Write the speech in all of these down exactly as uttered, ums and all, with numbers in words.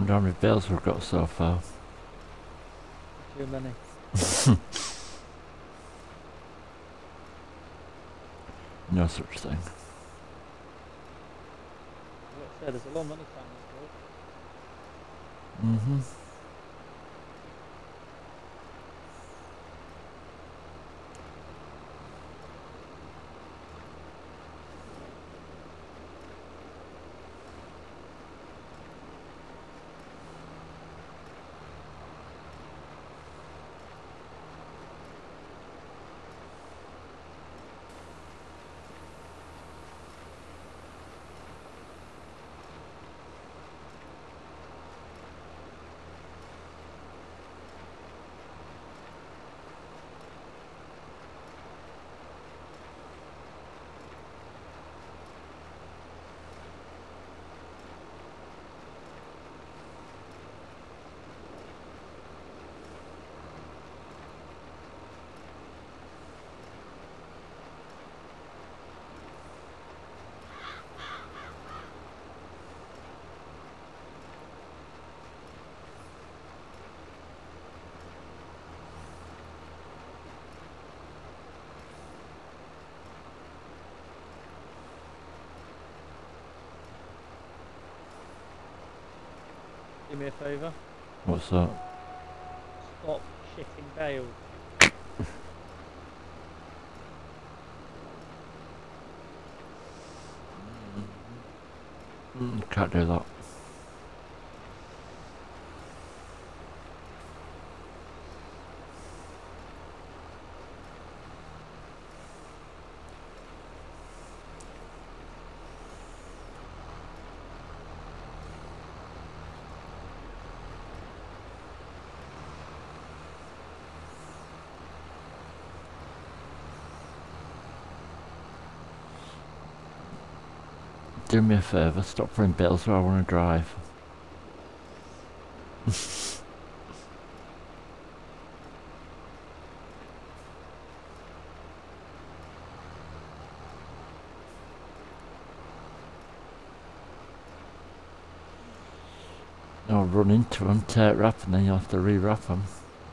wonder how many bales we've got so far. Too many. No such thing. Like I said, there's a lot of money found in this world. Mm-hmm. Do me a favour. What's that? Stop shitting bales. Mm, can't do that. Do me a favour, stop putting bales where I want to drive. I'll run into them, tear wrap, and then you'll have to re-wrap them.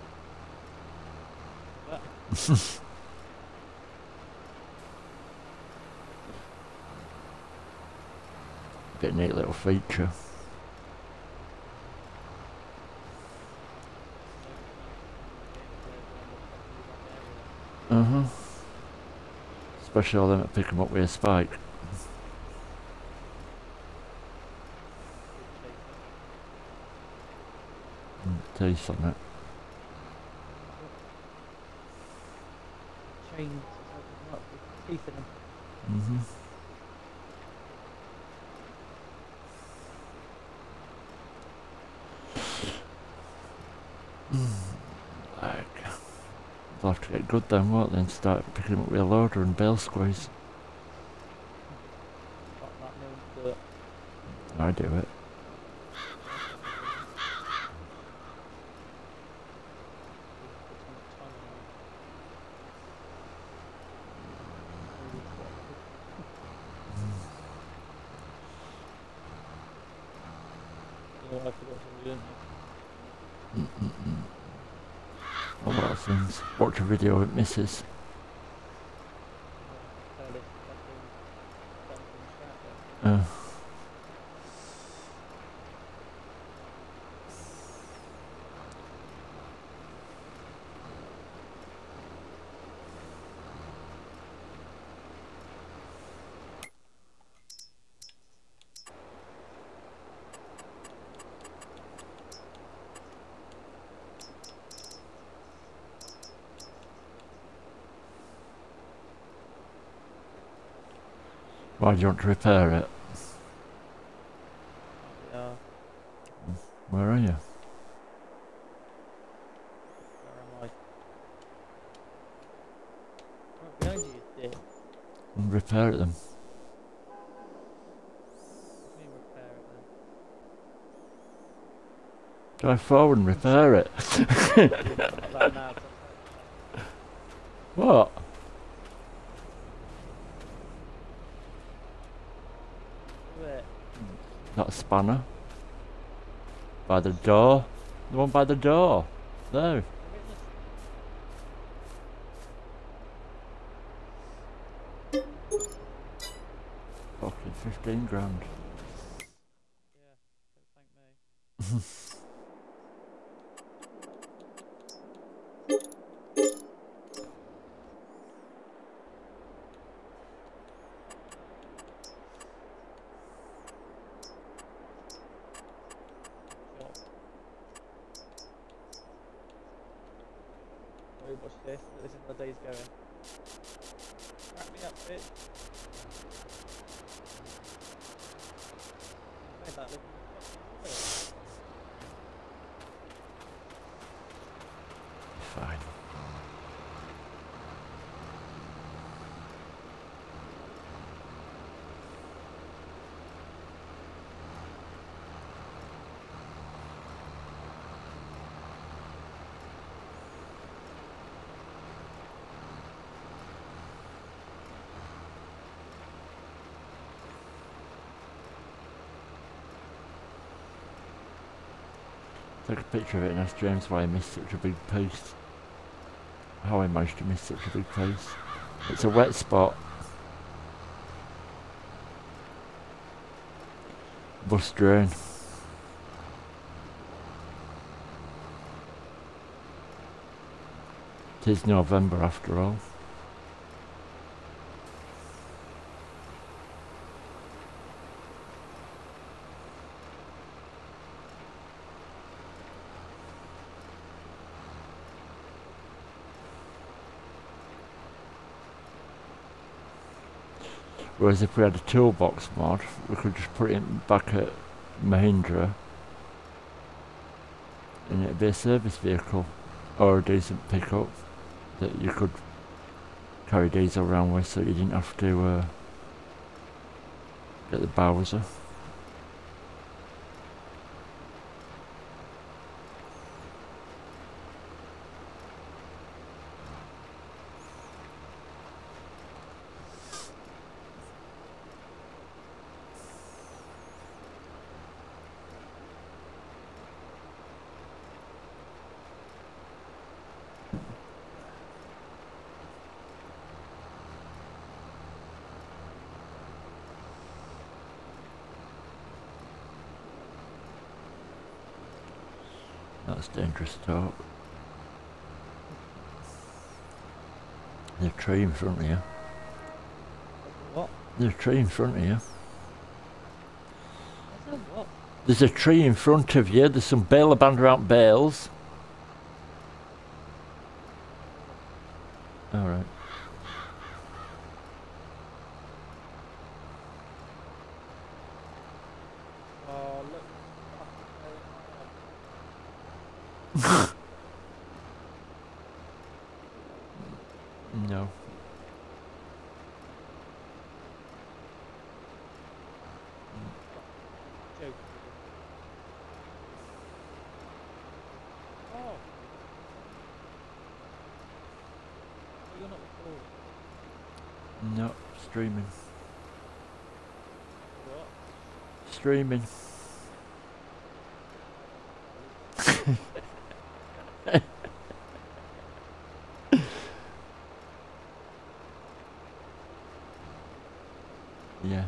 Bit neat little feature. Uh huh. Especially all them that pick them up with a spike. Mm, taste on it. Chains up with teeth in them. Mm-hmm. Like, they'll have to get good then, won't they, and start picking them up with a loader and bale squeeze. Got that known to do it. I do it. You know, I forgot what I'm doing. Mm-mm-mm. A lot of things. Watch a video it misses. Uh. Why do you want to repair it? Yeah. Where are you? Where am I? Right behind you, you dick. And repair it then. What do you mean repair it then? Drive forward and repair it. Like that now, What? do it. That spanner? By the door. The one by the door. There. Fucking fifteen grand. Yeah, don't thank me. Sorry, watch this. This is how the day's going. Wrap me up, bitch. Made that look fucking good. Fine. Take a picture of it and ask James why I missed such a big piece. How I managed to miss such a big piece. It's a wet spot. Bus drain. It is November after all. Whereas if we had a toolbox mod, we could just put it back at Mahindra and it'd be a service vehicle or a decent pickup that you could carry diesel around with, so you didn't have to uh, get the Bowser. That's dangerous talk. There's a tree in front of you. What? There's a tree in front of you. I said what? There's a tree in front of you. There's some bale abandoned bales. Alright. Oh, look. No. Joke. Oh. Well, you're not recording. No. Streaming. What? Streaming. Yeah.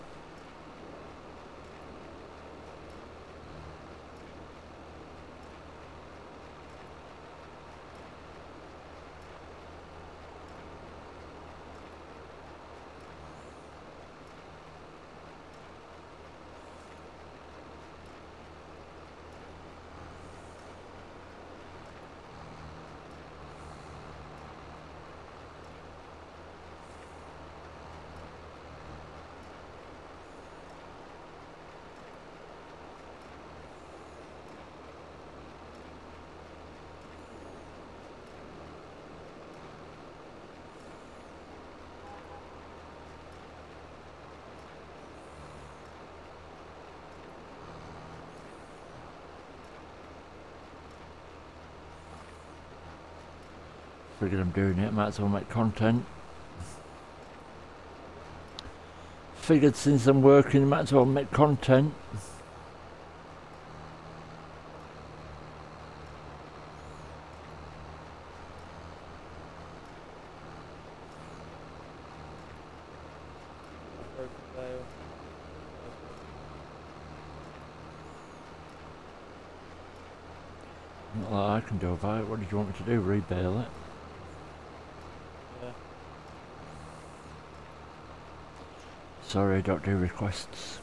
Figured I'm doing it, might as well make content. Figured since I'm working, might as well make content. Not that I can do about it. What did you want me to do? Rebail it? Yeah. Sorry, I don't do requests.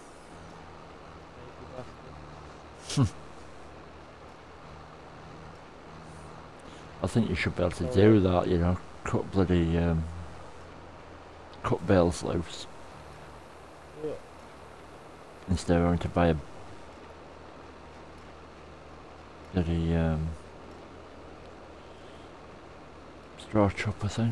I think you should be able to Sorry. do that, you know, cut bloody, um, cut bales loose. Yeah. Instead of having to buy a bloody, um, straw chopper thing.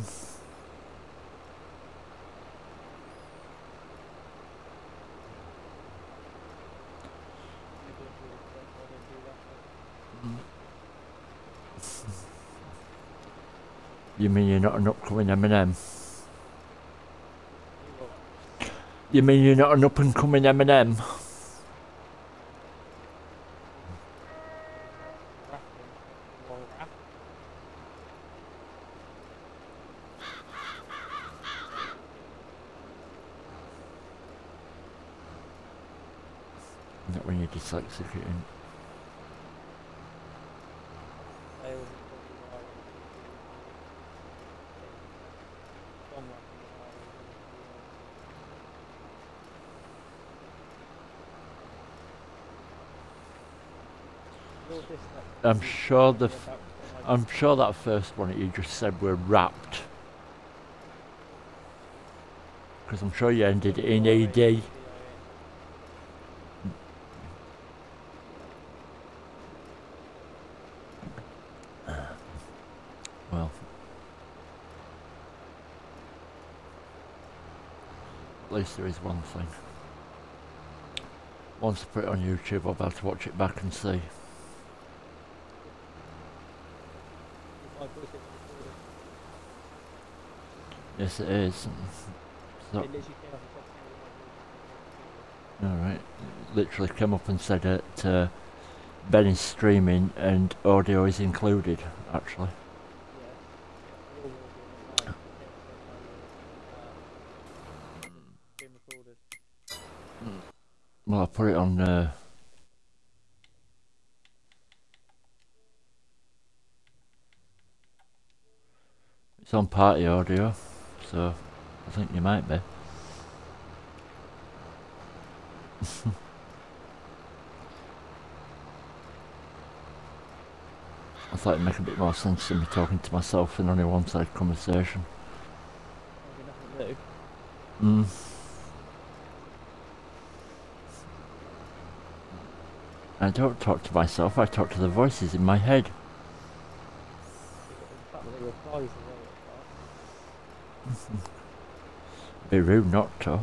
You mean you're not an upcoming M and M? You mean you're not an up and coming M and M? Not when you're dyslexic. I'm sure the, f I'm sure that first one that you just said were wrapped. Because I'm sure you ended in E D. Well. At least there is one thing. Once I put it on YouTube, I'll be able to watch it back and see. Yes, it is. So, alright. Literally came up and said that uh, Ben is streaming and audio is included, actually. Well, I put it on. Uh, it's on party audio, so I think you might be. I thought it'd make a bit more sense than me talking to myself in only one-side conversation. Mm. I don't talk to myself, I talk to the voices in my head. Be rude not to.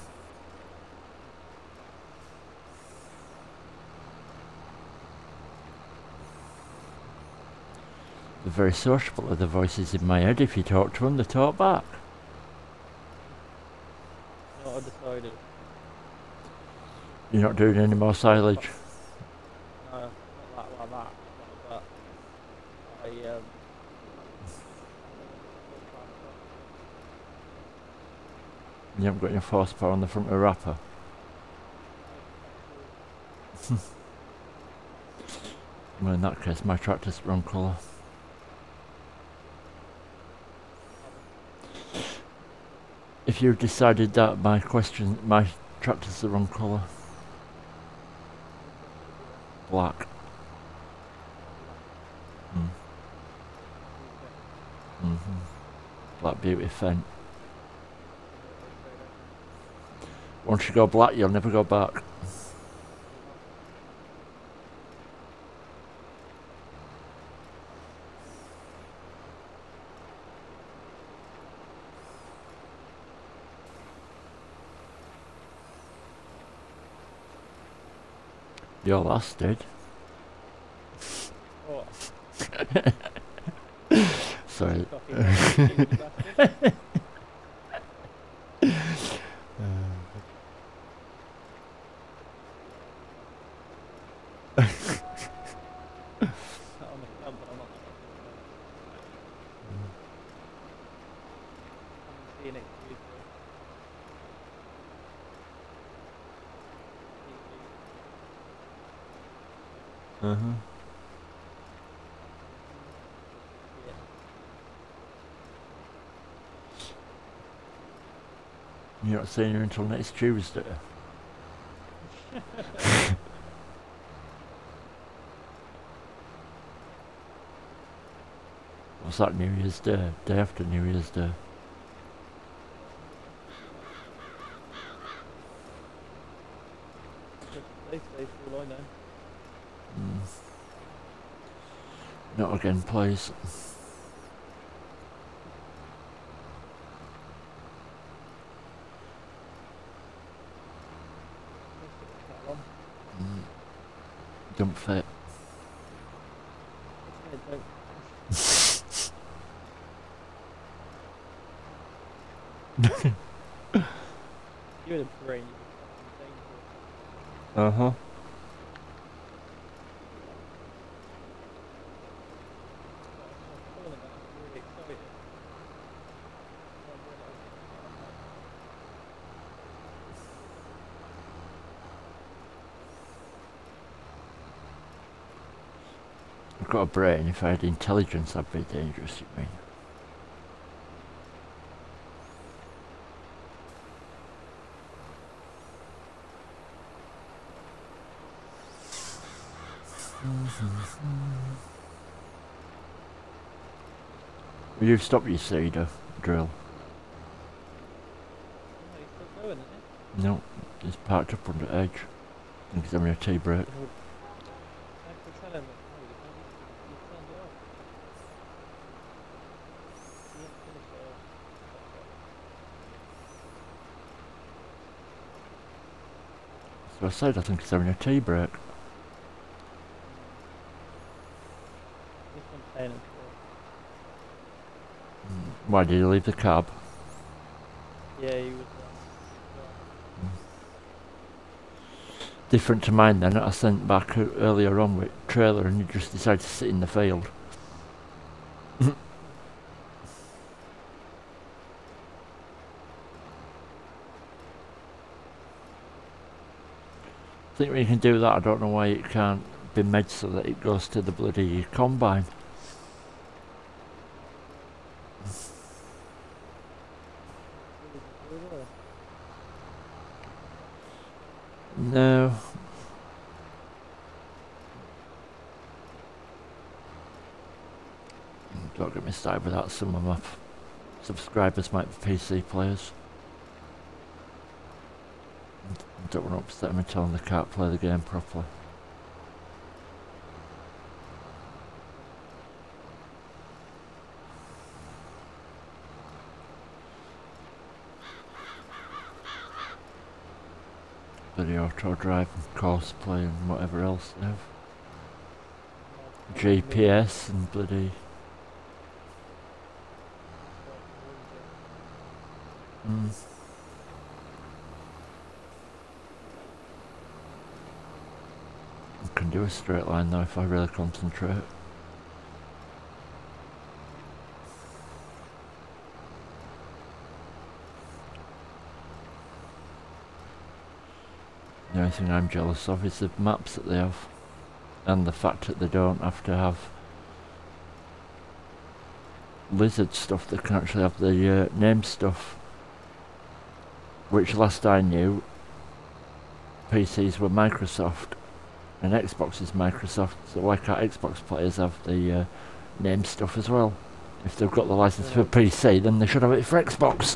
They're very sociable, are the voices in my head. If you talk to them, they talk back. Not undecided. You're not doing any more silage? No, not that, like that. But I, um... You haven't got enough horsepower on the front of the wrapper? Well, in that case, my tractor's the wrong colour. If you've decided that, my question, my tractor's the wrong colour. Black. Mm. Mm-hmm. Black Beauty Fent. Once you go black, you'll never go back. Your last did. What? Sorry. Uh-huh. You're not seeing her until next Tuesday. What's that, New Year's Day? Day after New Year's Day. They stay for all I know. Mm. Not again, please. Mm. Don't fit. Yeah, don't. You're the brain. You're fucking dangerous. Uh huh. I'm calling that. I'm really excited. I've got a brain. If I had intelligence, I'd be dangerous, you mean? Will you stop your cedar drill? Oh, he's still going, isn't it? No, it's parked up on the edge. I think he's having a tea break. I have to tell him that no, you can't. You turned it off. You haven't finished it off. So I said I think he's having a tea break. This one's paying him for Mm. Why did he leave the cab? it. Yeah, he was. Um, Different to mine then, that I sent back uh, earlier on with trailer and he just decided to sit in the field. I think when you can do that, I don't know why it can't be made so that it goes to the bloody combine. No. Don't get me started with that. Some of my f- subscribers might be P C players. Don't want to upset them and tell them they can't play the game properly. Bloody auto drive and course play and whatever else they have. G P S and bloody... Mm. I can do a straight line though if I really concentrate. The only thing I'm jealous of is the maps that they have. And the fact that they don't have to have lizard stuff, they can actually have the uh, name stuff. Which last I knew, P Cs were Microsoft and Xbox is Microsoft, so why can't Xbox players have the uh, name stuff as well? If they've got the license for P C, then they should have it for Xbox.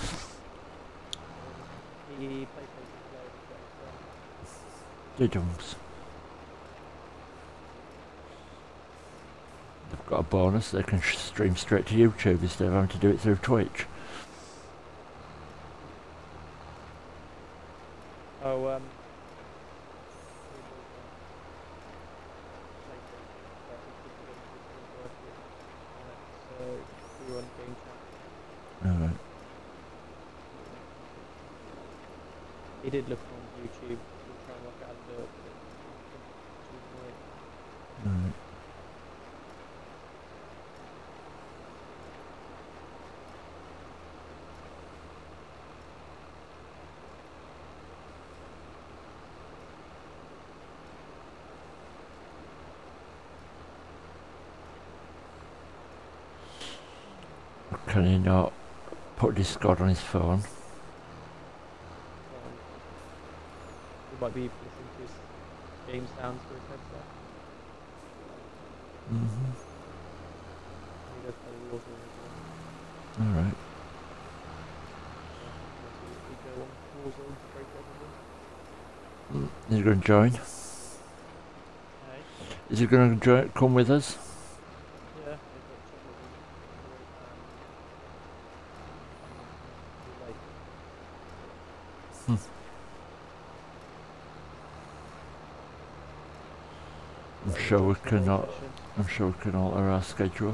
They don't. They've got a bonus, they can sh stream straight to YouTube instead of having to do it through Twitch. Oh, um... So, we were on game chat. Alright. He did look on YouTube to try and work out how to do it, but it was Alright. Can he not put Discord on his phone? he might be listening to his game sounds for his headset. Mm-hmm. He does play Warzone as well. Alright. We go on Warzone very probably. Mm, is he going to join? Hey? Is he going to join, come with us? Yeah, they've got trouble with um, too late. Hmm. I'm sure we cannot. I'm sure we can alter our schedule.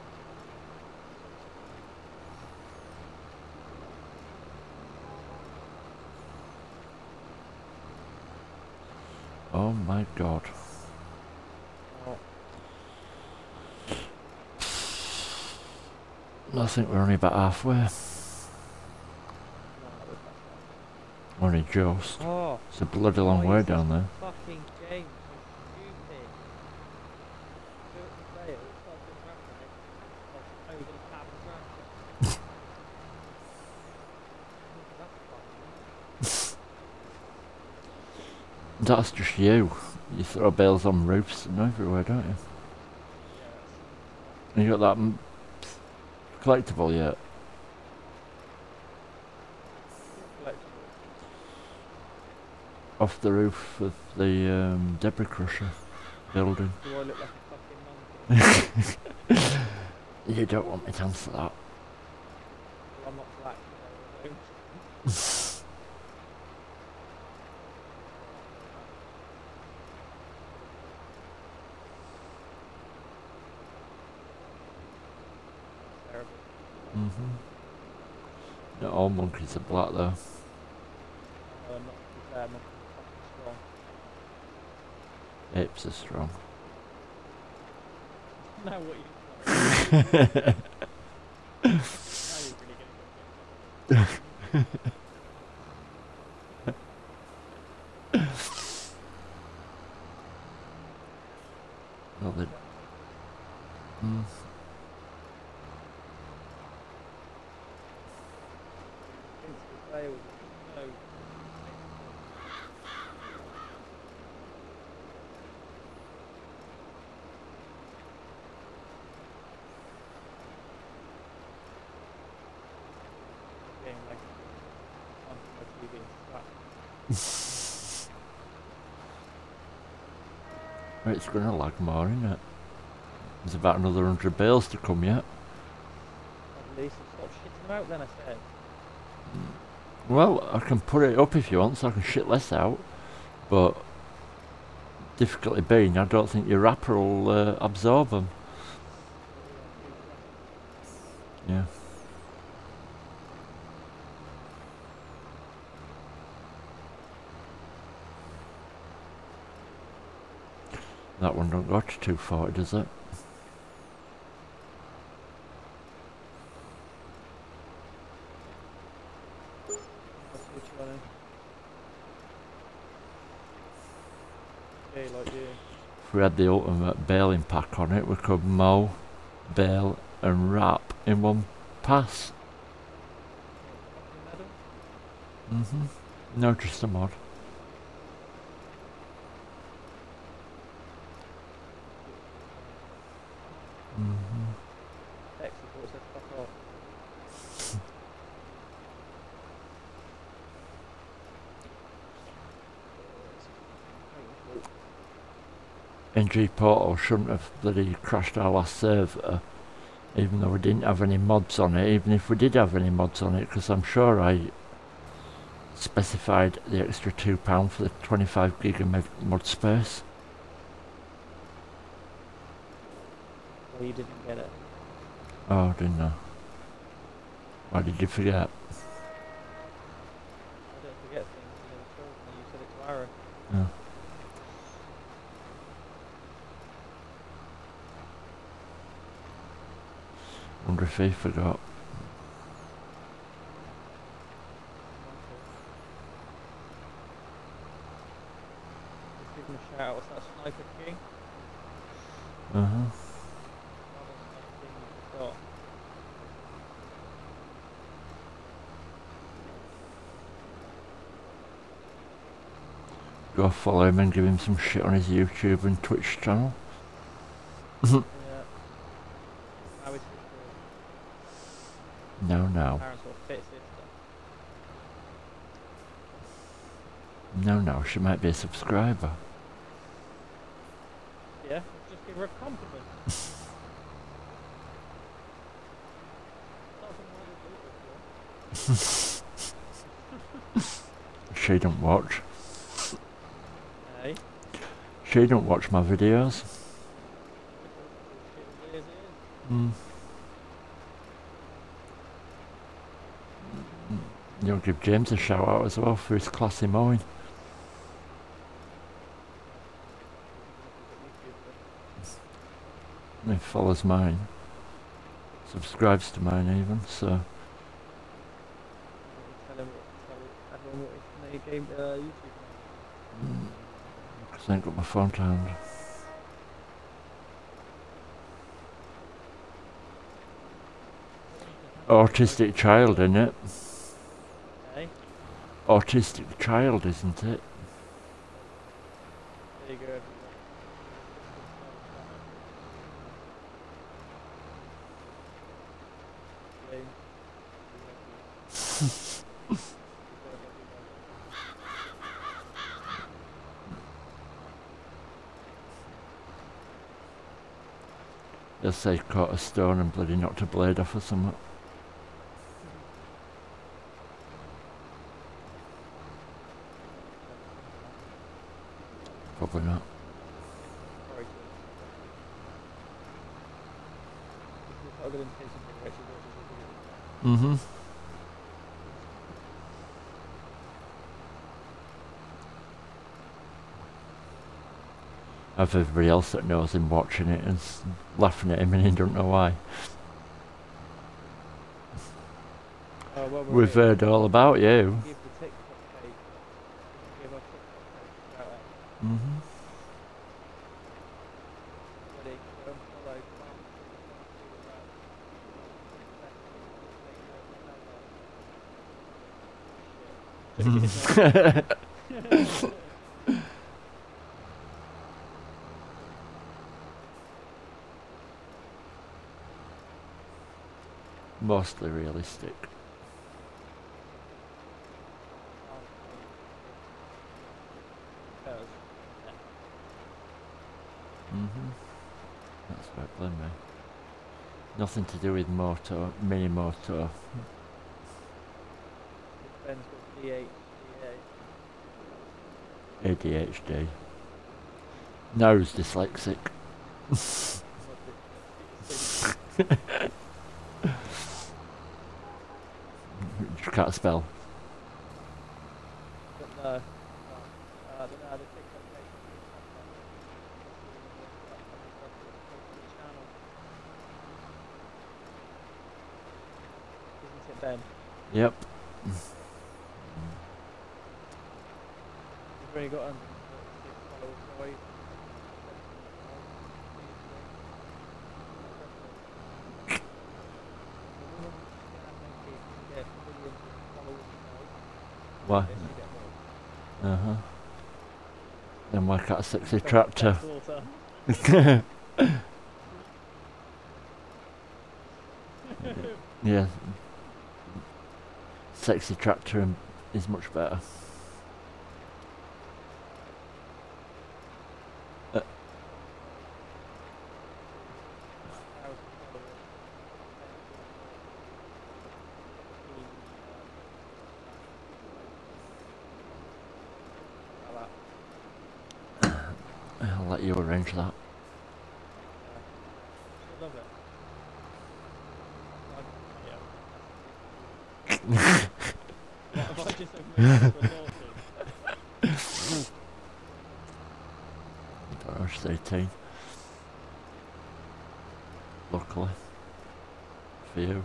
Oh my god. Oh. I think we're only about halfway. No, we're past that. Only just. Oh, It's a bloody long why way is this down there. fucking game so stupid? Do it and fail, it starts doing rapid, and it's like, oh, you're gonna tap the ground. That's fucking That's just you. You throw bales on roofs and everywhere, don't you? yeah, And you got that m collectible yet? that's Off the roof of the um, debris crusher building. do I look like a fucking monkey? You don't want me to answer that. Well, I'm not black, so I don't. Terrible. Mm-hmm. Not all monkeys are black though. No, I'm not, to be fair, I'm not fucking strong. Apes are strong. Now what you now you're really gonna go. Well, they... Mm. Insta failed. No. Getting like onto my T V and slap. It's going to lag more, isn't it? There's about another hundred bales to come yet. At least stop shitting them out then, I said. Well, I can put it up if you want, so I can shit less out. But difficulty being, I don't think your wrapper will uh, absorb them. Yeah. That one don't go to two forty, does it? That's what you wanna. Okay, like you. If we had the ultimate baling pack on it, we could mow, bale and wrap in one pass. Fucking medal? Mhm. No, just a mod. Mhm. Text report said fuck off. N G Portal shouldn't have bloody crashed our last server, even though we didn't have any mods on it, even if we did have any mods on it, because I'm sure I specified the extra two pounds for the twenty-five gig of mod space. Well, you didn't get it. Oh, didn't I? Why did you forget? I don't forget things, you never told me. You said it to Aaron. Yeah. Wonder if he forgot. Just give him a shout out. What's that, Sniper King? Uh huh. What other Sniper King you've got? Go follow him and give him some shit on his YouTube and Twitch channel. Yeah. How is it? No, no. Parents will fit sister. No, no, she might be a subscriber. Yeah, just give her a compliment. She don't watch. Hey. She don't watch my videos. Mm. You'll give James a shout out as well for his classy mowing. He follows mine. Subscribes to mine even, so. Tell him, tell everyone what his name, uh, YouTube name. Because I ain't got my phone to hand. Autistic child, isn't it? Hey? Autistic child, isn't it? There you go, everyone. They'll say caught a stone and bloody knocked a blade off or something. Probably not. Mm-hmm. Have everybody else that knows him watching it and s- laughing at him and he don't know why. Oh, well, we're We've here. heard all about you. Give the TikTok page. Give our TikTok page a shout out. Mm-hmm. Ready? Go and follow Calmsden. Mostly realistic. Mm-hmm. That's right, blame me. Nothing to do with motor, mini motor. Depends with D H D A. A D H D. No's dyslexic. Just can't spell. But no. no. Uh, I don't know how the TikTok page is. Channel. Isn't it, Ben? Yep. We've already got one hundred forty-six followers, so I- Why? Uh-huh. Then why can't a sexy tractor? Yeah. Sexy tractor im- is much better. Uh, I'll let you arrange that. Love it. What have I just admitted to a lawsuit? I was eighteen. Luckily. For you.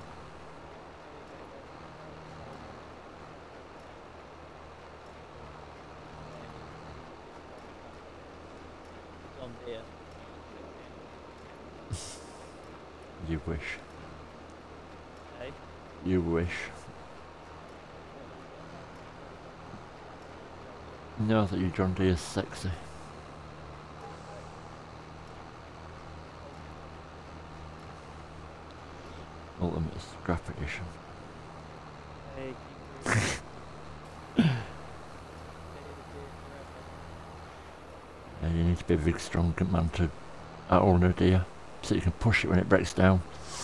John Deere. You wish. Hey? You wish. No, that you John Deere's sexy. Ultimate Scrap Edition. Hey, keep moving. Yeah, you need to be a big, strong man to own a deer, so you can push it when it breaks down.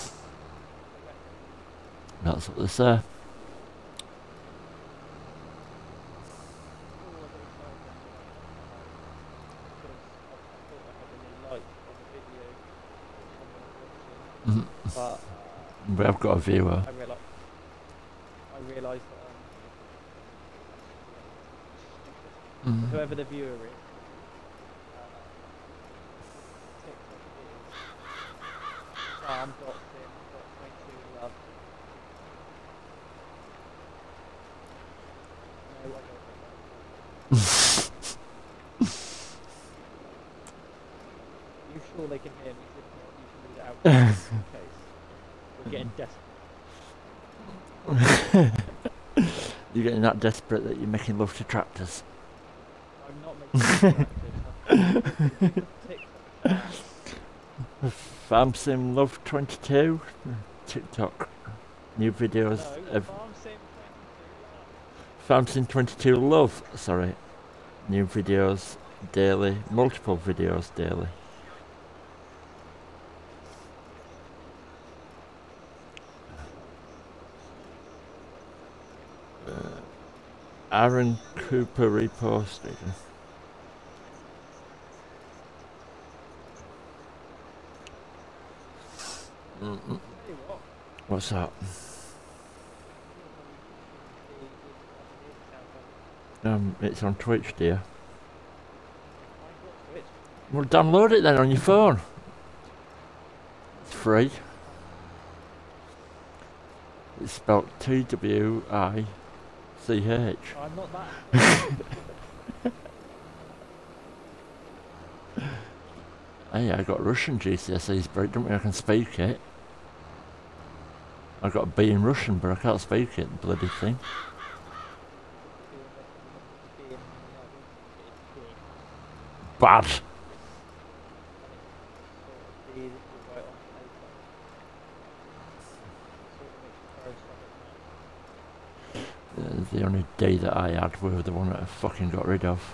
That's what they say. Mm. But We have got a viewer. I realised, I realised that um, Mm. whoever the viewer is, uh, TikTok is Farm dot sim dot twenty-two love. No, I don't think you sure they can hear me? If not, you can read it out just in case. We're getting desperate. You're getting that desperate that you're making love to tractors. I'm not making it TikTok. Farm Sim Love twenty-two. TikTok. New videos No, of Farm Sim twenty-two. Farm Sim twenty-two Love. Sorry. New videos daily. Multiple videos daily. Uh, Aaron Cooper reposted. Mm-mm. Tell you what, What's that? Um, it's on Twitch, dear. Twitch. Well, download it then on your phone. It's free. It's spelled T W I C H. I'm not that. Hey, I got Russian G C S Es, but it don't mean I can speak it. I got a B in Russian, but I can't speak it, the bloody thing. Bad. Uh, the only D that I had were the one that I fucking got rid of.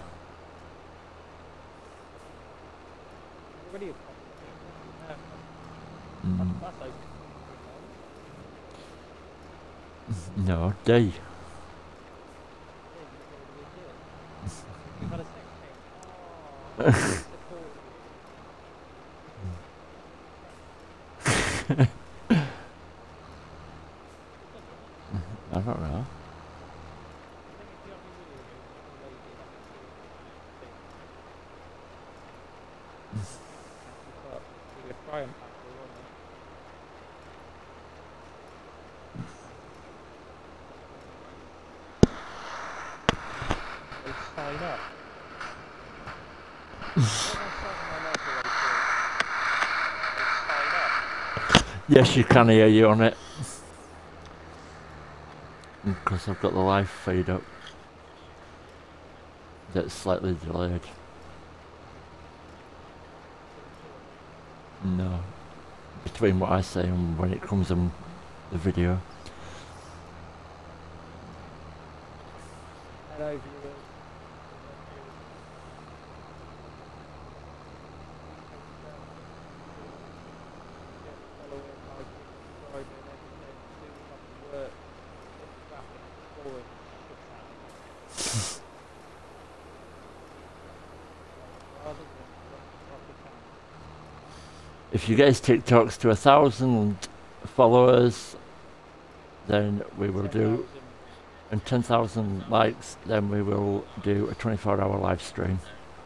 Mm. No, D. I don't know. Sign up. Yes, you can hear you on it. Because I've got the live feed up. That's slightly delayed. No. Between what I say and when it comes on the video. Hello, viewers. If you guys TikToks to a thousand followers, then we will do, and ten thousand likes, then we will do a twenty-four hour live stream.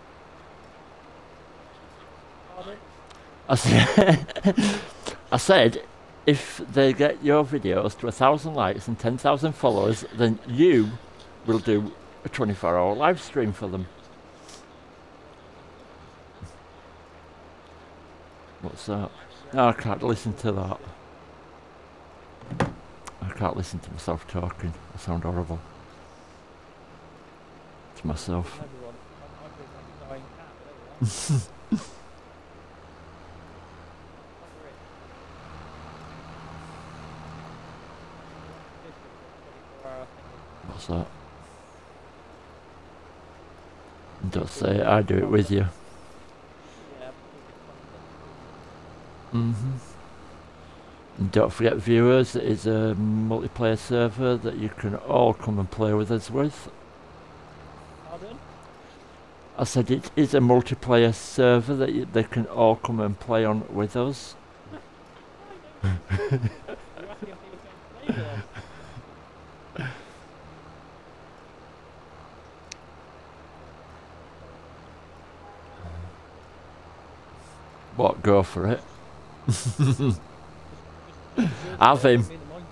I said, I said, if they get your videos to a thousand likes and ten thousand followers, then you will do a twenty-four hour live stream for them. What's that? No, I can't listen to that. I can't listen to myself talking. I sound horrible. to myself. Everyone, I'm, I'm doing like a dying cat, but there we are. What's that? Don't say it, I do it with you. Mm-hmm. And don't forget, viewers, it is a multiplayer server that you can all come and play with us with. Pardon? I said it is a multiplayer server that you, they can all come and play on with us. You're asking if you were going to play with us. What? Go for it. Have him.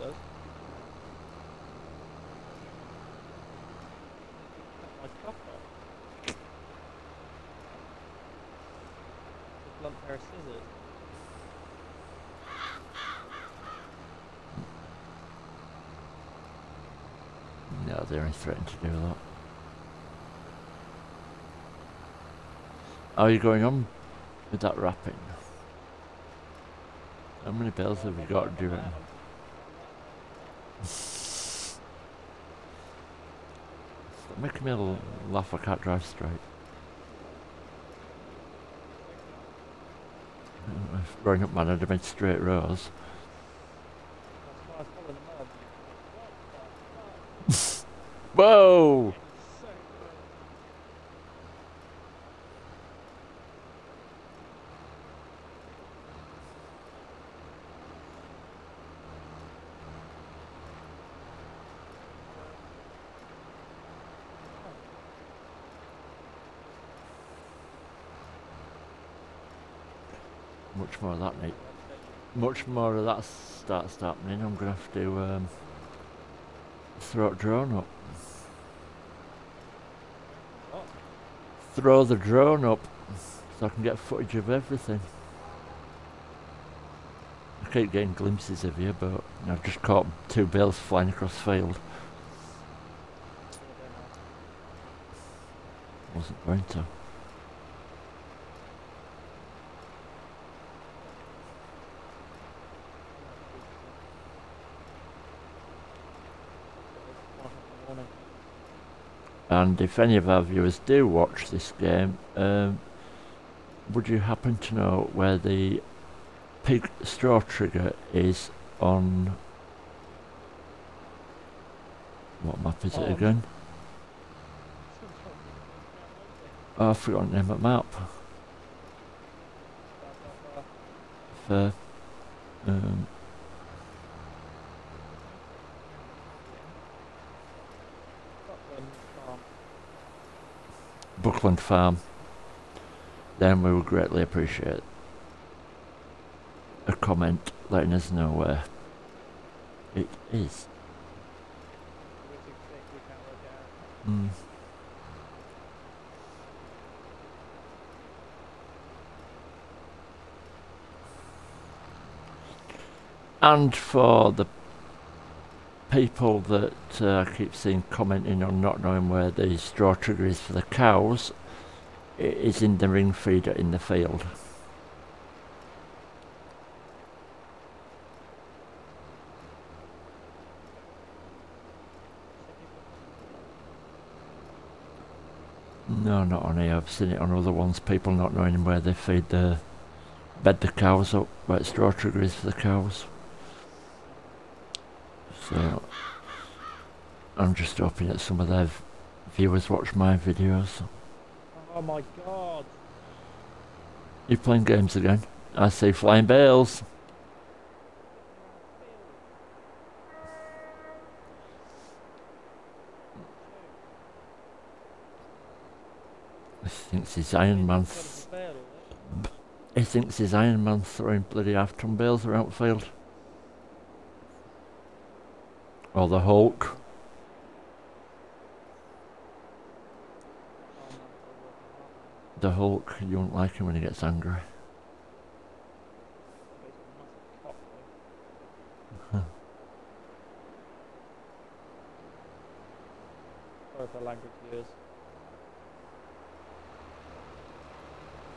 Blunt pair of scissors. No, they only threatened to do that. Are you going on with that wrapping? How many bells have you got doing? Stop making me l- laugh, I can't drive straight. If growing up, man, I'd have been straight rows. Whoa! Much more of that, Nate. Much more of that starts happening. I'm gonna have to um, throw a drone up. What? Throw the drone up so I can get footage of everything. I keep getting glimpses of you, but I've just caught two bales flying across the field. Wasn't going to. And if any of our viewers do watch this game, um, would you happen to know where the pig straw trigger is on... What map is it again? Oh, I forgot the name of the map. For... Um, Buckland Farm, then we would greatly appreciate a comment letting us know where it is. Mm. And for the people that uh, I keep seeing commenting on not knowing where the straw trigger is for the cows, it is in the ring feeder in the field. No, not on here. I've seen it on other ones. People not knowing where they feed the bed the cows up, where the straw trigger is for the cows. So I'm just hoping that some of their viewers watch my videos. Oh my god! You playing games again? I see flying bales. He thinks he's Iron Man. Th he thinks he's Iron Man throwing bloody half ton bales around the field. Or the Hulk. The Hulk, you won't like him when he gets angry. Huh. Sorry for language viewers.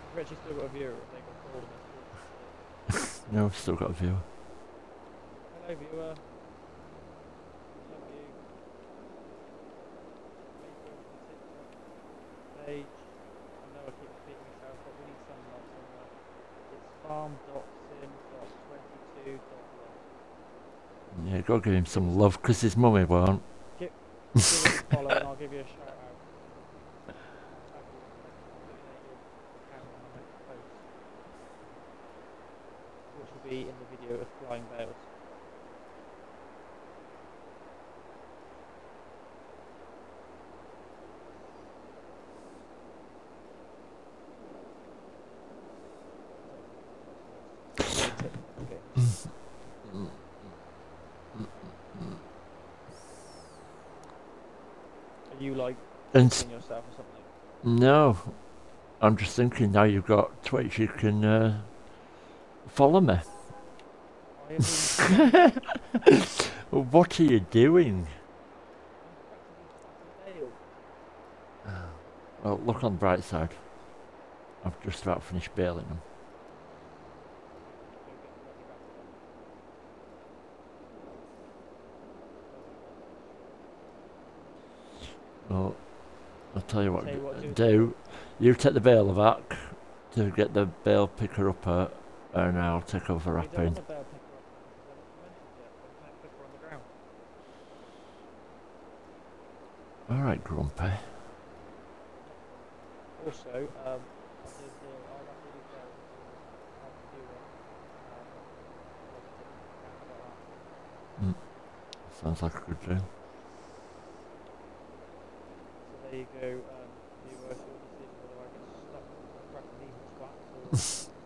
We've actually still got a viewer. If they got called and No, I've still got a viewer. hello viewer. Love you. Facebook and TikTok page. I know I keep repeating myself, but we need some love somewhere. It's farm dot sim dot twenty-two dot love. Yeah, gotta give him some love, because his mummy won't. Give, give us a follow and I'll give you a shout out. I'll tag you and illuminate your account on my next post, which will be in the video of flying bales. Are you like And seeing yourself or something? no, I'm just thinking now you've got Twitch, you can uh, follow me. I have been What are you doing? Well, look on the bright side. I've just about finished baling them. Well, I'll tell you what, Tell you what, do. do- do. You take the bale back to get the bale picker up uh, and I'll take over You don't wrapping. want the bale picker up because I haven't mentioned yet. There's no picker on the ground. Alright, Grumpy. Also, um, the, the, I'll have to do bales until I can do one. Um, Sounds like a good deal. so there you go. Um, you uh, your decision whether I get stuck cracking these twats or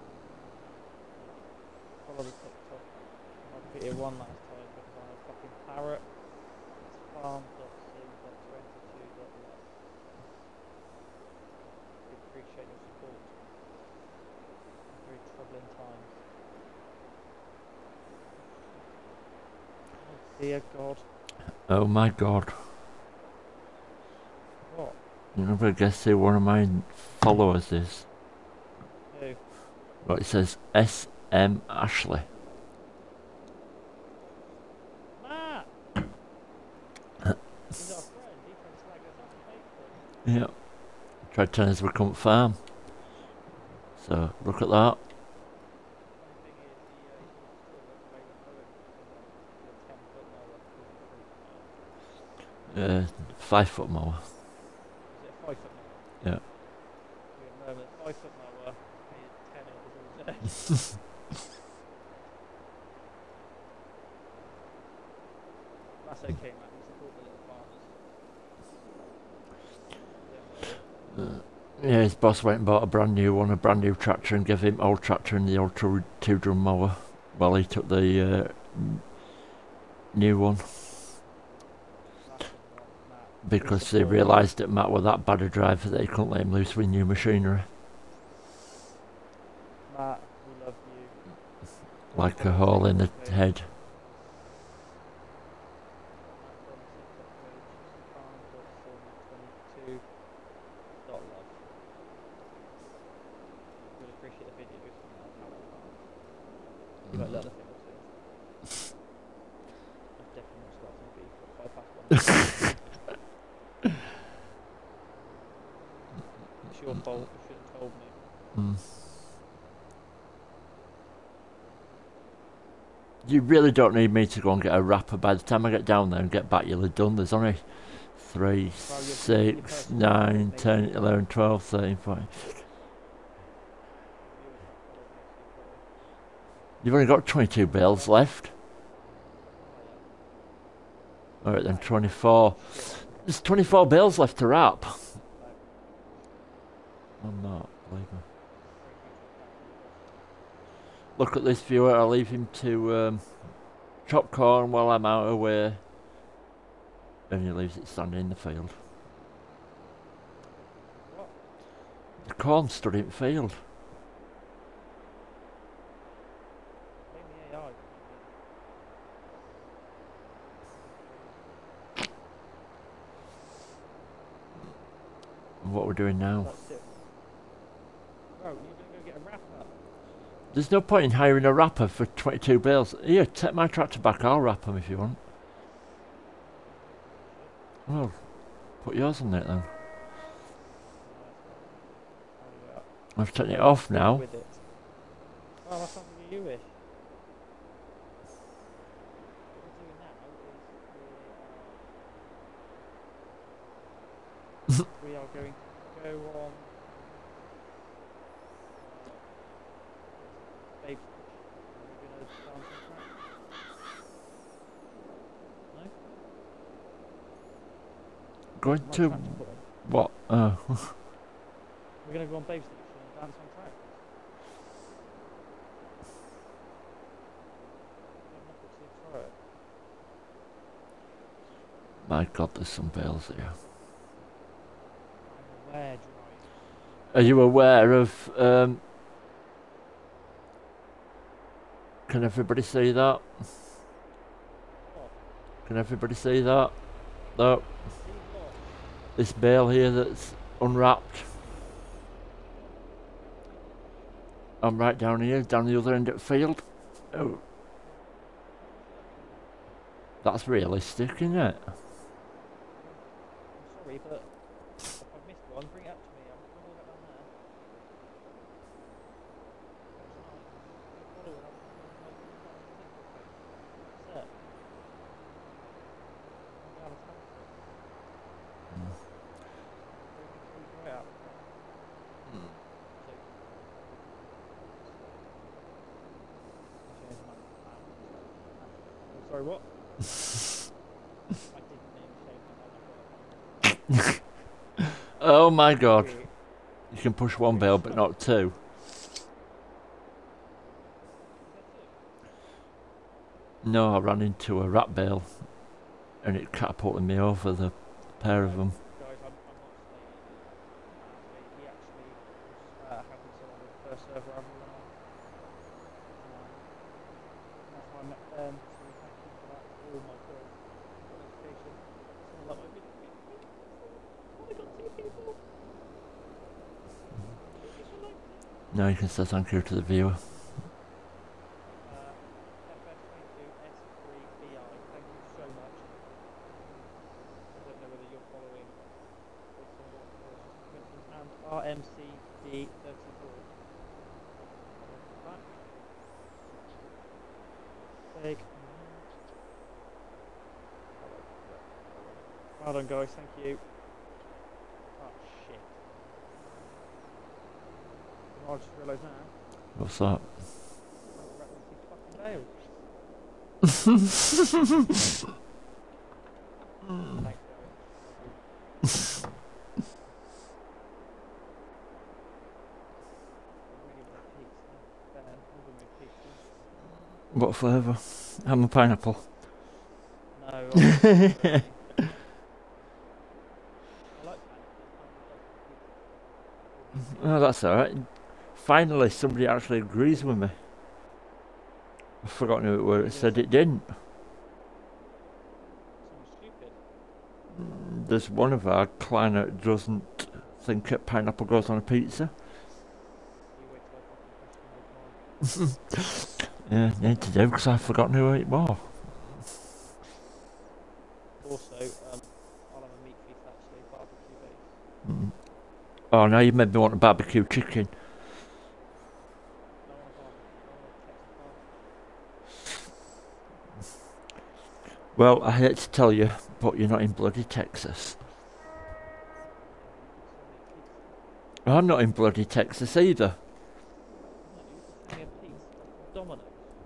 follow the TikTok. I'll repeat it one last time because I'm a fucking parrot. It's farm dot sim dot twenty-two dot love. We appreciate your support. Very troubling times. Oh dear God. Oh my god. What? You never guess who one of my followers is. Who? Right, it says S M Ashley. Matt! He's our friend. He can slag us off on Facebook. Yeah. Tried telling us we couldn't farm. So, look at that. Funny thing is, he, uh, he wants to talk about the way we're going with a ten foot mower. Uh, five foot mower. Is it a five foot mower? Yeah. We have a five foot mower, paid ten over all day. That's okay, man. We support the little farmers. Uh, yeah, his boss went and bought a brand new one, a brand new tractor, and gave him old tractor and the old two, two drum mower. While he took the uh, n- new one. That's the one, Matt. Because We they support- realised that Matt was that bad a driver that he couldn't let him loose with new machinery. Matt, we love you. Like a hole in the head. Really appreciate the videos from that power farm. You might learn a thing or two. I'm definitely not starting beef at five past one. It's your fault. You should have told me. Mm. You really don't need me to go and get a wrapper. By the time I get down there and get back, you'll have done. There's only three, Well, your- your six, personal nine, information. ten, eleven, twelve, thirteen, fourteen. You've only got twenty-two bales left. Alright then, twenty-four. There's twenty-four bales left to wrap. I'm not, believe me. Look at this viewer, I'll leave him to um, chop corn while I'm out of the way. And he leaves it standing in the field. What? The corn stood in the field. Blame the A I. And what we're doing now. That's it. There's no point in hiring a wrapper for twenty-two bales. Here, take my tractor back, I'll wrap them if you want. Well, put yours on it then. I've taken it off now. With it. Oh, that's something you wish. What we're doing now is we are, we are going to go on uh, babe station. We're going to dance on track. No? Going My to tractor put on. what? Uh, We're going to go on babe station and dance on track. my God, there's some bales here. I'm aware, Drive. Are you aware of? Um, can everybody see that? What? Can everybody see that? No. See what? This bale here that's unwrapped. I'm right down here, down the other end of the field. Oh. That's realistic, isn't it? I'm sorry, but if I've missed one, bring it up to me. I'm going all the way down there. That's it. I'm down the transport. Right up. I'm sorry, what? I didn't name shame my Oh my God. You can push one bale but not two. No, I ran into a rat bale and it catapulted me over the pair of them. Guys, I'm, I'm not saying he actually was uh, helping someone with the first server I ever run on. Um, that's how I met Ben, so thank you for that. Oh my God. Notification. Someone like my video. Oh, I got two people. Two people like me. Now you can say thank you to the viewer. Uh, F F twenty-two S three B I, thank you so much. I don't know whether you're following this or not, or it's just a coincidence. And R M C D thirty-four. Back. Take. Well done, guys, thank you. Oh, shit. You know, I just realised now. What's that? Thanks, What flavour? Ham and pineapple. No. I like pineapple. Oh, that's alright. Finally, somebody actually agrees with me. I've forgotten who it was. It said it didn't. Someone stupid. There's one of our client that doesn't think that pineapple goes on a pizza. You wait till I fucking question Yeah, need to do because I've forgotten who it was. Also, um, I'll have a meat feast actually, barbecue based. Mm. Oh, now you've made me want a barbecue chicken. I want a barbecue. I want a Texas barbecue. Well, I hate to tell you, but you're not in bloody Texas. I'm not in bloody Texas either. No, you just send me a piece from Domino's.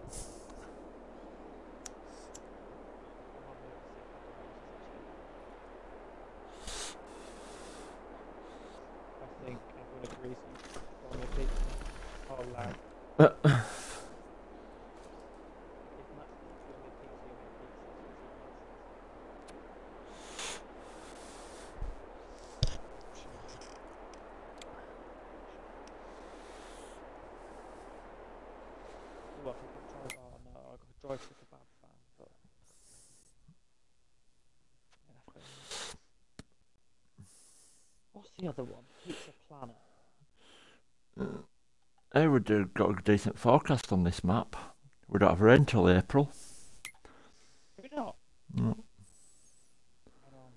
I think everyone agrees you buy me a pizza. Oh, lag. If Matt's going to give me a pizza, you'll get a pizza. Well, I could drive on, uh, I could drive to a kebab fan, but yeah, that's fair enough. What's the other one? Pizza Planet. Hey, we've got a decent forecast on this map. We don't have rain till April. Maybe not. No. Um,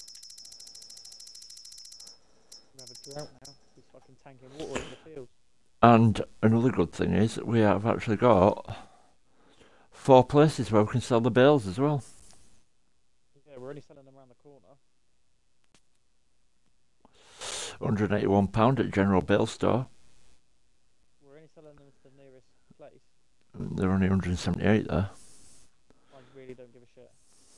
we have a drought now. He's fucking tanking water in the field. And another good thing is that we have actually got four places where we can sell the bales as well. Yeah, we're only selling them around the corner. one hundred eighty-one pounds at General Bale Store. We're only selling them to the nearest place. They're only one hundred seventy-eight there. I really don't give a shit.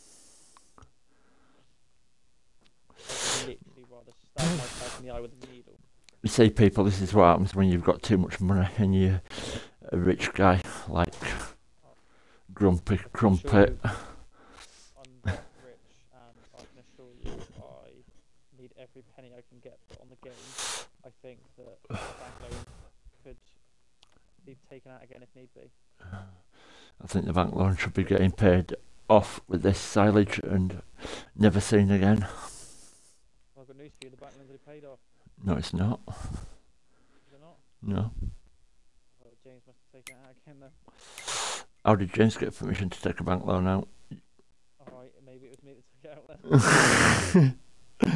I'd literally rather stab myself in the eye with a needle. You see, people, this is what happens when you've got too much money and you're a rich guy like Grumpy Crumpet. I'm not rich, and I can assure you I need every penny I can get put on the game. I think that the bank loan could be taken out again if need be. I think the bank loan should be getting paid off with this silage and never seen again. Well, I've got news for you, the bank loan's already paid off. No, it's not. Is it not? No. Well, James must have taken it out again then. How did James get permission to take a bank loan out? Alright, maybe it was me that took it out then.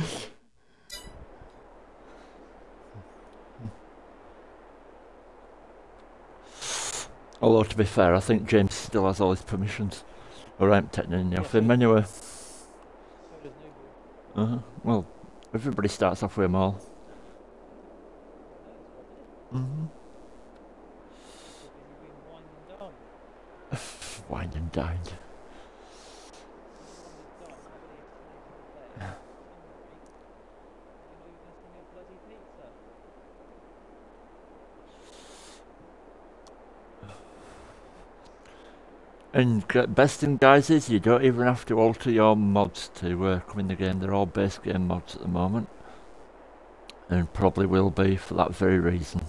Although, to be fair, I think James still has all his permissions. Or I'm taking any off him anyway. So does Noble. Uh-huh. Well, everybody starts off with them all. Mm-hmm. Wined and dined. And best thing, guys, is you don't even have to alter your mods to uh, come in the game. They're all base game mods at the moment. And probably will be for that very reason.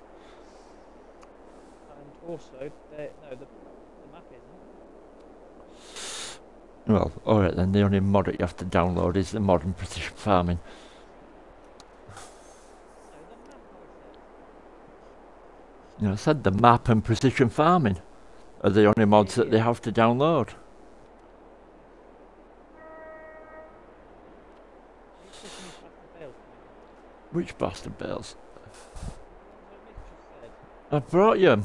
And also, no, the, the map isn't. Well, alright then, the only mod that you have to download is the Modern Precision Farming. No, the map, You know, I said the map and Precision Farming are the only mods that they have to download. Which bastard bales? I brought you.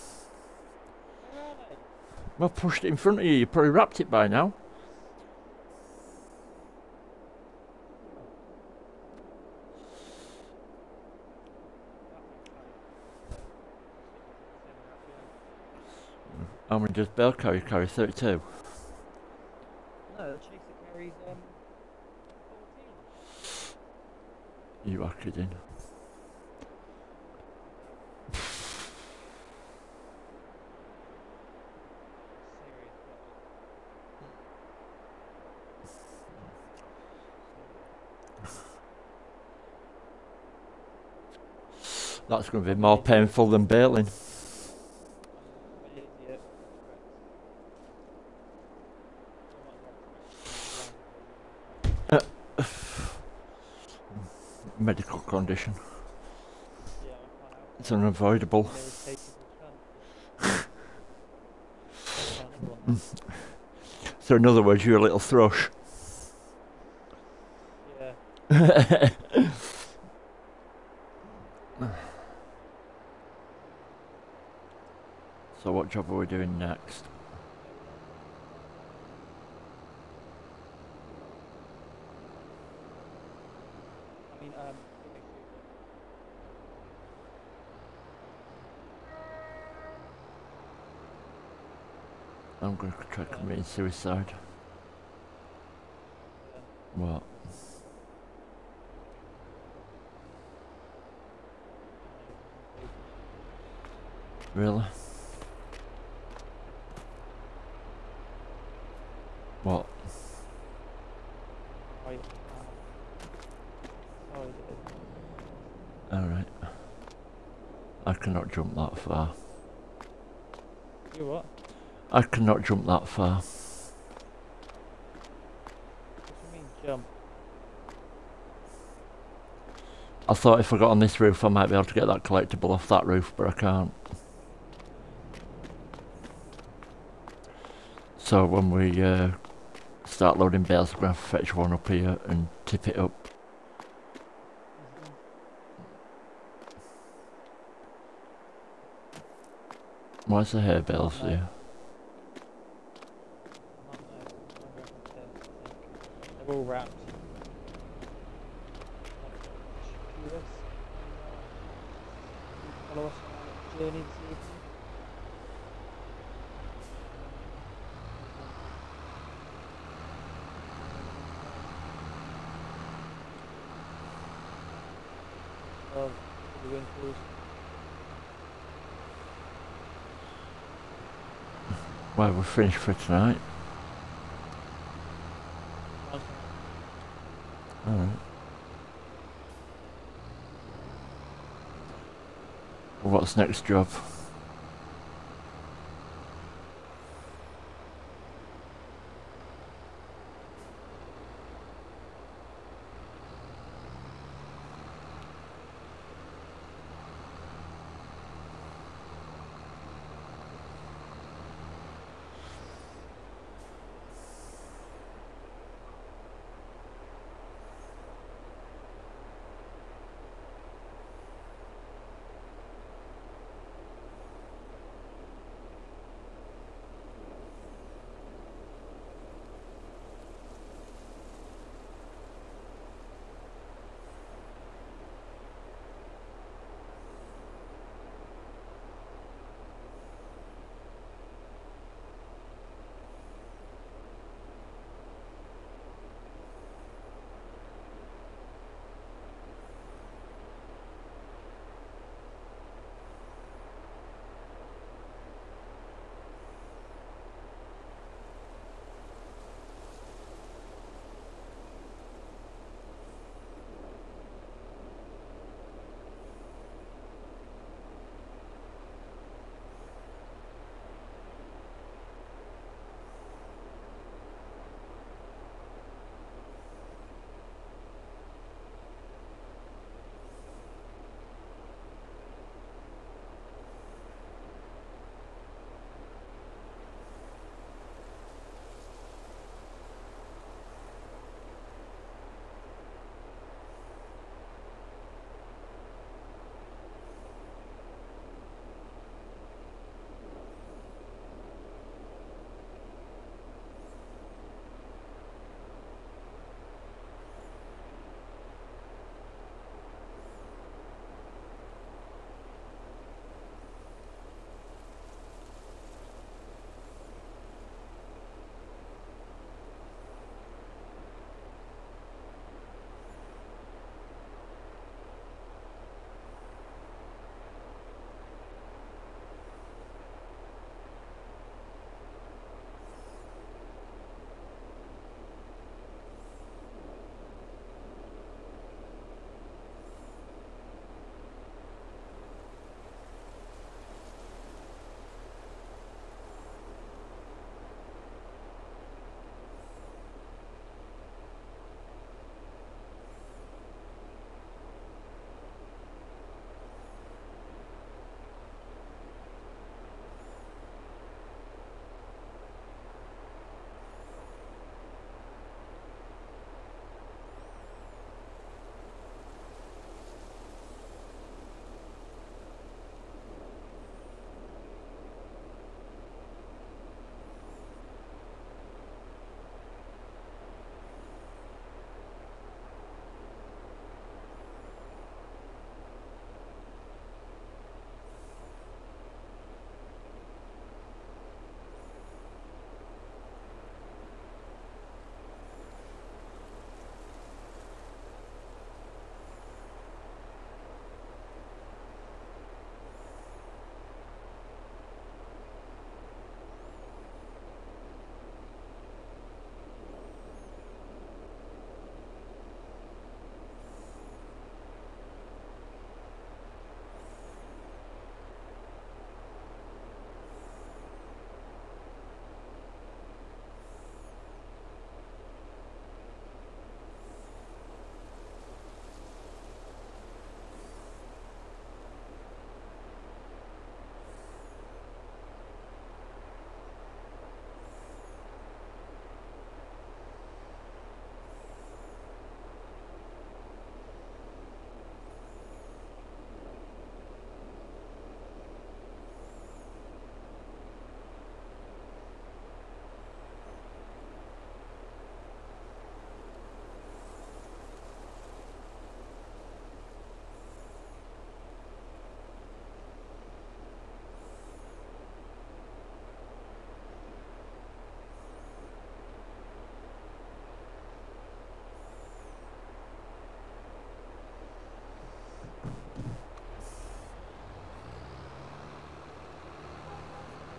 I pushed it in front of you, you probably wrapped it by now. How many does bale carry? Carry thirty-two? No, the chaser carries um, fourteen. You are kidding. That's going to be more painful than baling. Uh, medical condition. It's unavoidable. So in other words, you're a little thrush. Yeah. So what job are we doing next? I mean, um, I'm going to try committing suicide. Yeah. What? Really? What? Right. Sorry, Alright. I cannot jump that far. you what? I cannot jump that far. What do you mean jump? I thought if I got on this roof I might be able to get that collectible off that roof, but I can't. So when we uh, start loading bales, I'm going to fetch one up here and tip it up. Why's the hay bales No. here? They're all wrapped. Follow us on our journey this evening. Of the winkles. Well, we're finished for tonight. Alright. Well, what's next job?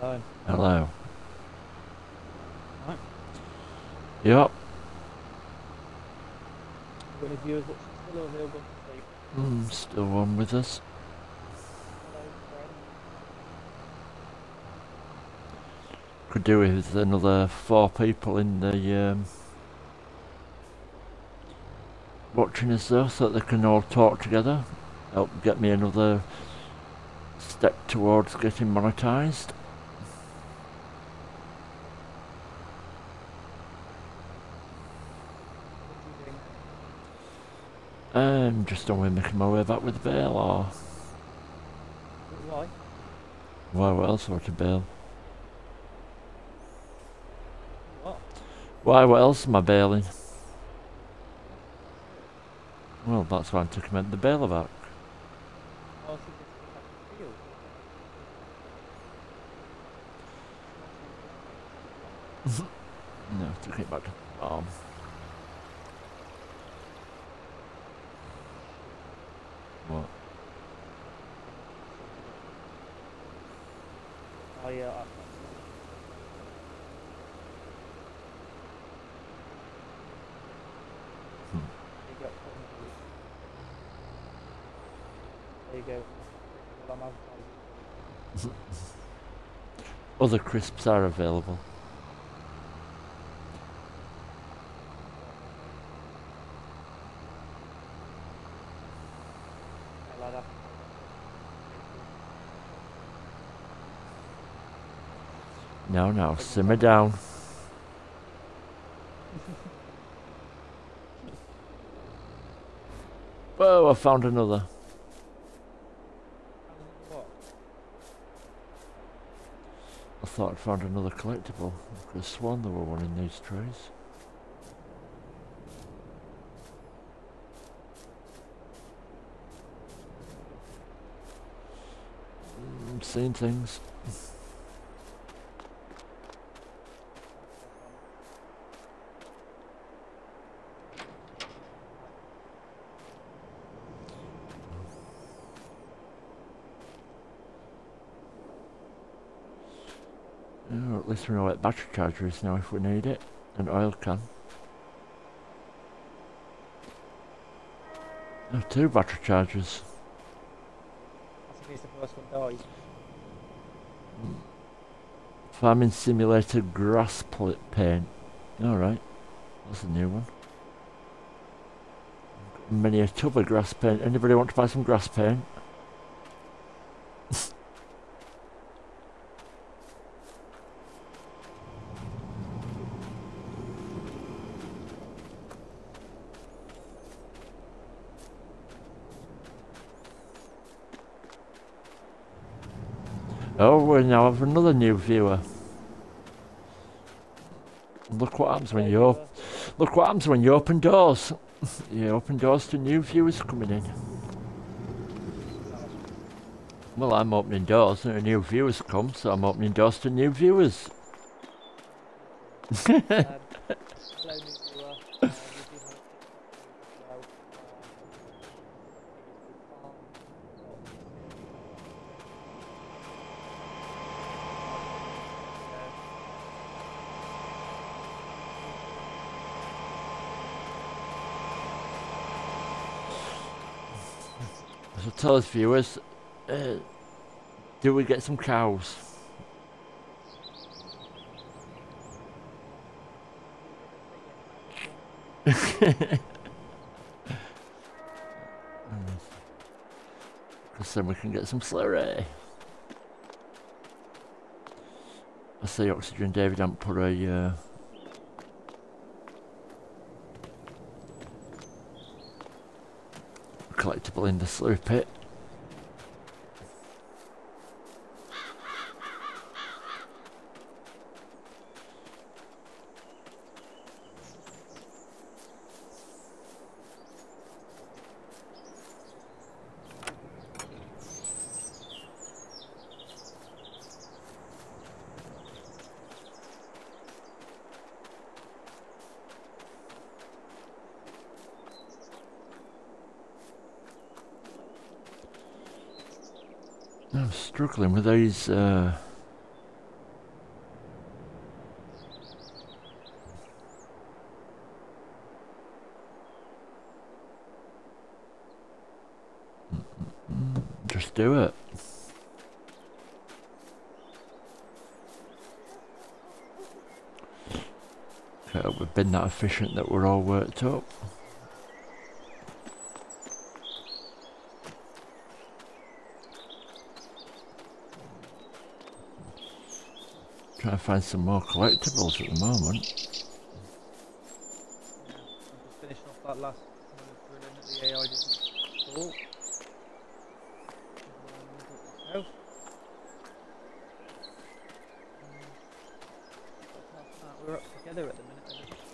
Hello. Hello. Right. Yep. Got any viewers that's still available to sleep? Mm, still one with us. Hello, friend. Could do with another four people in the um, watching us though, so that they can all talk together. Help get me another step towards getting monetized. Um, just on way making my way back with the bail, or Why? why? What else would I bail? What? Why? What else am I bailing? Well, that's why I'm taking the bail back. Oh, I think it's back to field. No, taking it back to the farm. What? Oh yeah. I, Hmm. you got there you go. Well, I'm advertising. Other crisps are available. I like that. No, no, simmer down. Whoa, I found another. What? I thought I'd found another collectible. I could have sworn there were one in these trays. Mm, seeing things. Oh, at least we know what battery charger is now if we need it. An oil can. Oh, two battery chargers. That's in case the first one dies. Mm. Farming simulator grass pl paint. Alright, that's a new one. Many a tub of grass paint. Anybody want to buy some grass paint? Oh, we now have another new viewer. Look what happens when you op look what happens when you open doors. You open doors to new viewers coming in. Well, I'm opening doors and new viewers come, so I'm opening doors to new viewers. um, hello, new viewer. Uh, we do have a TikTok page as well. Um, So tell us viewers, uh, do we get some cows? Because then we can get some slurry. I see Oxygen David haven't put a uh, collectible in the slurry pit. I'm struggling with these uh, just do it. Okay, we've been that efficient that we're all worked up. Trying to find some more collectibles at the moment. Yeah, I'm just finishing off that last kind of drilling that the A I didn't thought. Myself. We're up together at the minute, I think.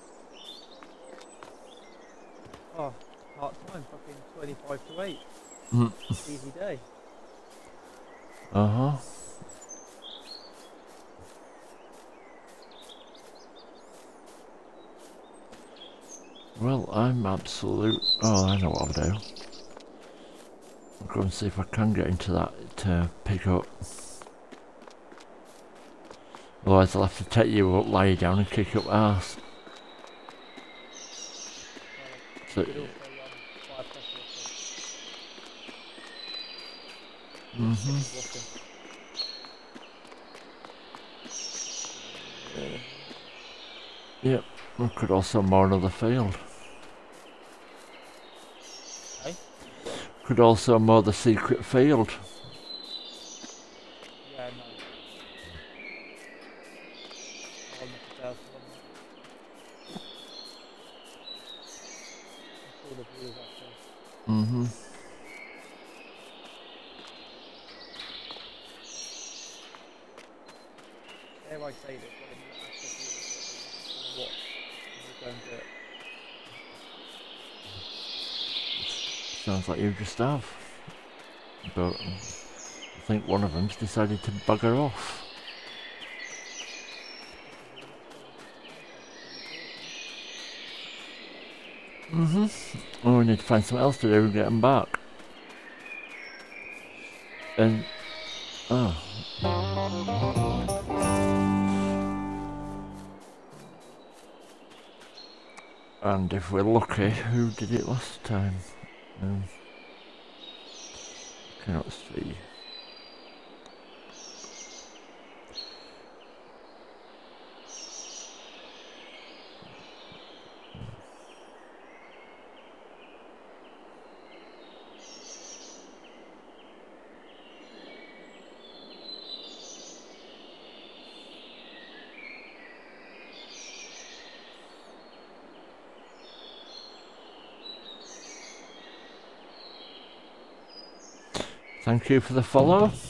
Oh, part time, fucking twenty-five to eight. Mm. Easy day. Uh huh. Well, I'm absolute. Oh, I know what I'll do. I'll go and see if I can get into that to pick up. Otherwise, I'll have to take you up, lie you down, and kick up arse. So, mm-hmm. Yep, we could also mow another field. Hey? Could also mow the secret field. Yeah, no. I'll make a thousand on that. That's all the viewers actually. Mm-hmm. Dare I say this, but in the actual viewers what we'll go and do it. Sounds like you just have. But I think one of them's decided to bugger off. Mm-hmm. Oh, we need to find something else to do and get them back. And... oh. And if we're lucky, who did it last time? Um, cannot see. Thank you for the follow. I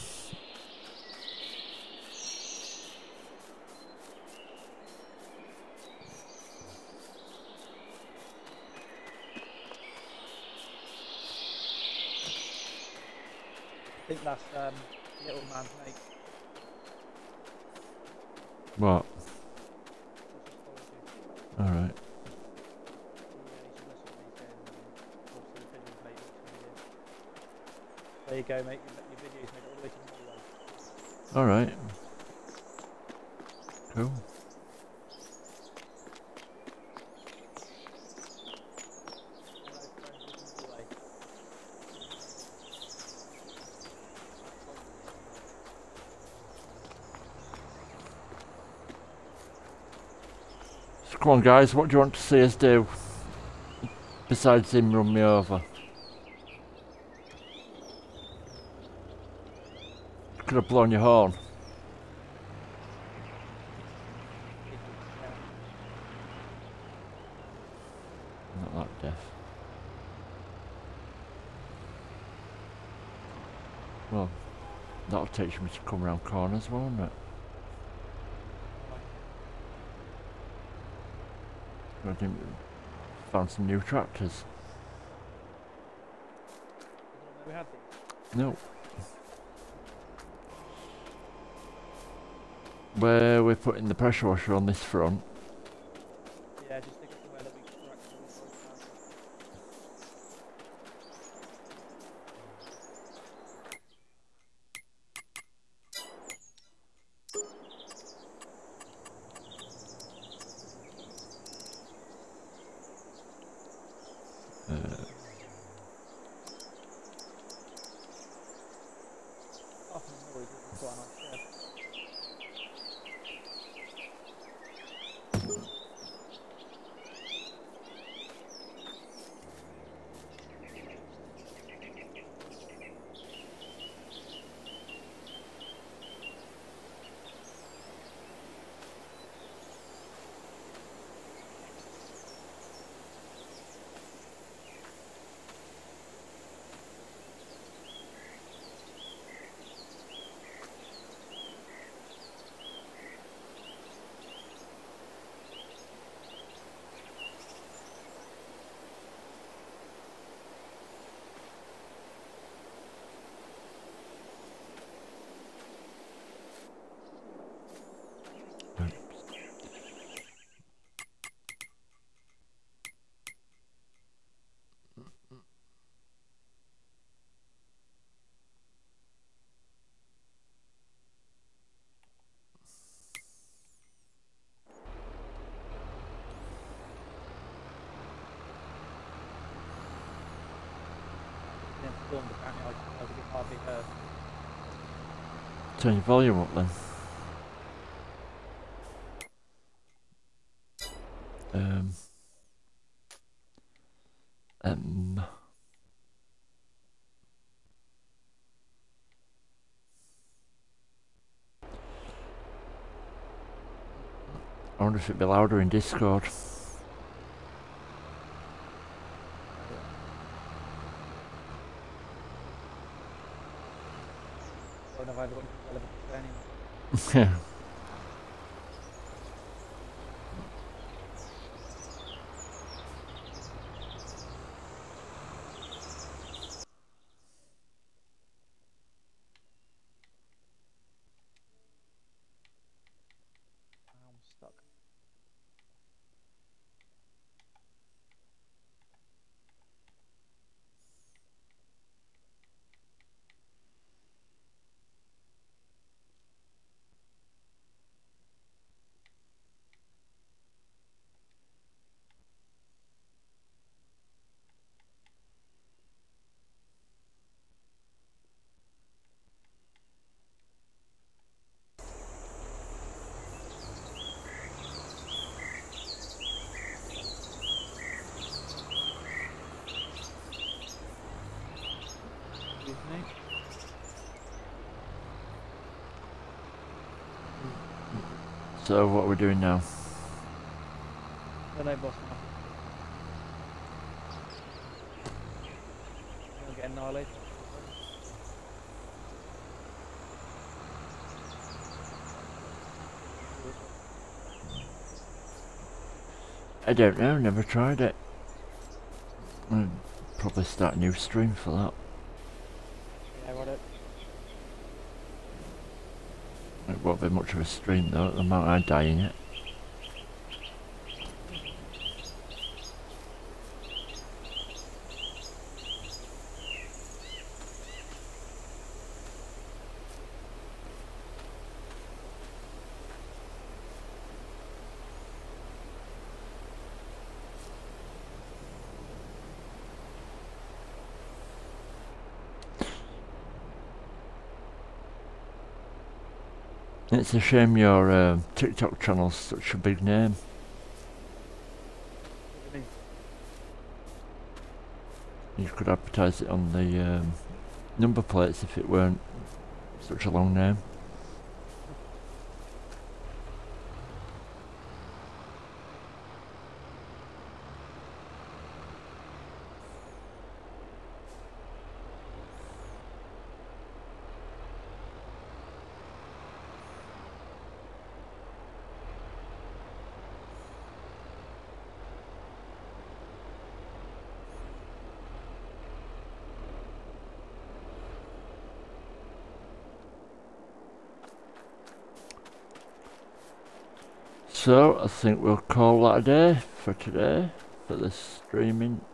think that's um, little man's mate. What? Alright. There you go, mate. Your videos made it all the way to Norway. Alright. Cool. So come on guys, what do you want to see us do? Besides him run me over. Could have blown your horn. Not that deaf. Well, that'll teach me to come around corners, won't it? I think we found some new tractors. We had these. No. Where we're putting the pressure washer on this front. Yeah, just stick it somewhere that we can actually Uh, stormed apparently. I, I could hardly heard. Turn your volume up then. Um. Um. I wonder if it'd be louder in Discord. I don't know if I've got anything relevant to say anyway. Yeah. I'm stuck. Excuse me. So what are we doing now? Don't know, boss now. I'm gonna get annihilated. I don't know, never tried it. I'd probably start a new stream for that. Yeah, got it. It won't be much of a stream though, the amount I die in it. It's a shame your uh, TikTok channel's such a big name. What do you mean? You could advertise it on the um, number plates if it weren't such a long name. So I think we'll call that a day for today, for this streaming.